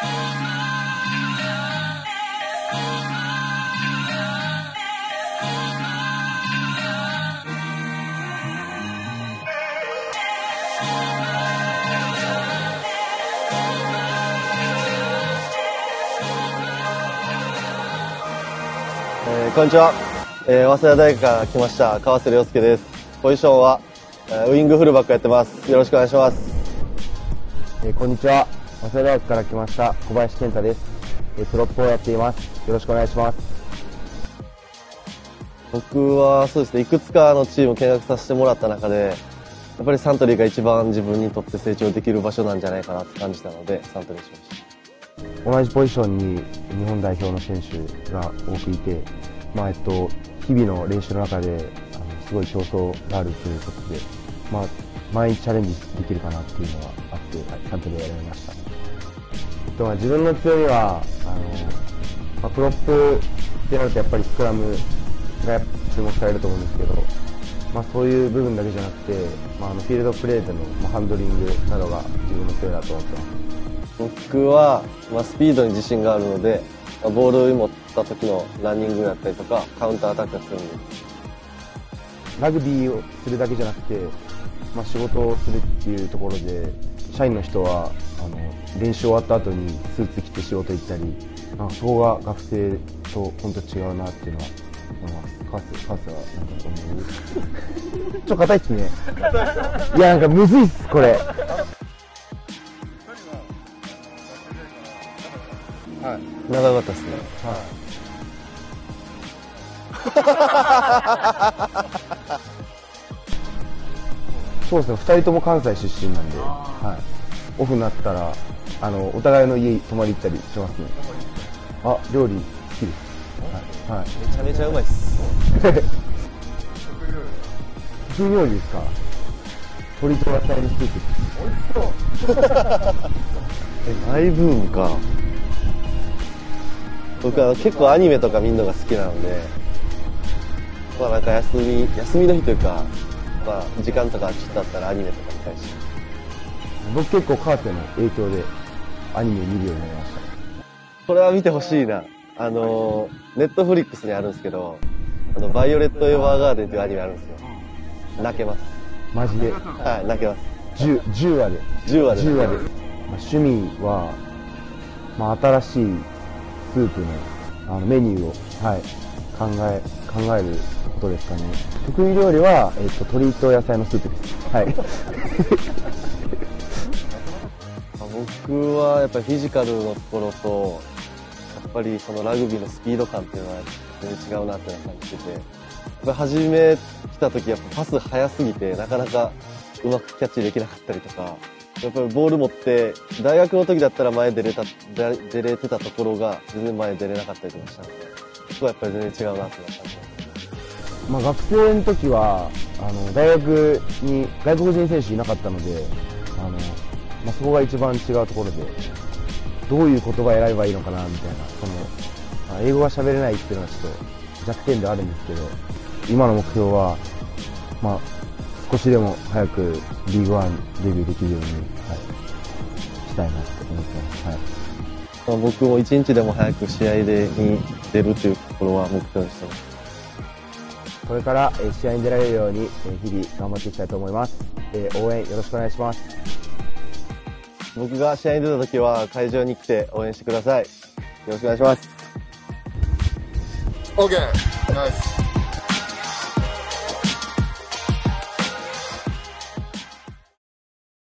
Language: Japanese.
こんにちは、早稲田大学から来ました川瀬亮介です。ポジションは、ウイングフルバックやってます。よろしくお願いします。 こんにちは、早稲田大学から来ました小林健太です。プロップをやっています。よろしくお願いします。 僕はそうですね、いくつかのチームを見学させてもらった中で、やっぱりサントリーが一番自分にとって成長できる場所なんじゃないかなと感じたのでサントリーにしました。 同じポジションに日本代表の選手が多くいて、日々の練習の中ですごい競争があるということで、毎日チャレンジできるかなっていうのがあって、サントリーを選びました。自分の強みはプロップってなるとやっぱりスクラムが注目されると思うんですけど、そういう部分だけじゃなくて、フィールドプレーでのハンドリングなどが自分の強みだと思ってます。 僕は、スピードに自信があるので、ボールを持った時のランニングだったりとかカウンターアタックが強みです。 ラグビーをするだけじゃなくて、仕事をするっていうところで、社員の人は練習終わった後にスーツ着て仕事行ったり、そこが学生と本当違うなっていうのは思います。カスはなんかと思う。ちょっと硬いっすね。いや、なんかむずいっすこれ。 はい、長かったですね。 そうですね、2人とも関西出身なんで、オフになったらお互いの家泊まり行ったりしますね。料理好きです。 めちゃめちゃうまいっす。 得意料理ですか？鶏と野菜のスープ。美味しそう。 マイブームか。僕は結構アニメとか見るのが好きなので、なんか休みの日というか、時間とかちょっとあったらアニメとか見たいし。 僕結構川瀬の影響でアニメ見るようになりました。 これは見てほしいな。ネットフリックスにあるんですけど、バイオレット・エヴァーガーデンっていうアニメあるんですよ。泣けます。 マジで？ はい、泣けます。 10話で。 10話で。 趣味は、新しいスープのメニューを、考えることですかね。得意料理は、鶏と野菜のスープです。 僕はやっぱりフィジカルのところと、やっぱりそのラグビーのスピード感っていうのは全然違うなって感じてて、やっぱ初め来た時やっぱパス速すぎてなかなかうまくキャッチできなかったりとか、やっぱりボール持って大学の時だったら前出れてたところが全然前出れなかったりとかしたので、そこはやっぱり全然違うなって感じます。 学生の時は大学に外国人選手いなかったので、そこが一番違うところで、どういう言葉を選べばいいのかなみたいな、英語が喋れないっていうのはちょっと弱点ではあるんですけど、今の目標は、少しでも早くリーグワンデビューできるように、したいなって思ってます。 僕も一日でも早く試合に出るというところは目標にしてます。 これから試合に出られるように日々頑張っていきたいと思います。応援よろしくお願いします。 僕が試合に出た時は会場に来て応援してください。よろしくお願いします。 OK、ナイス。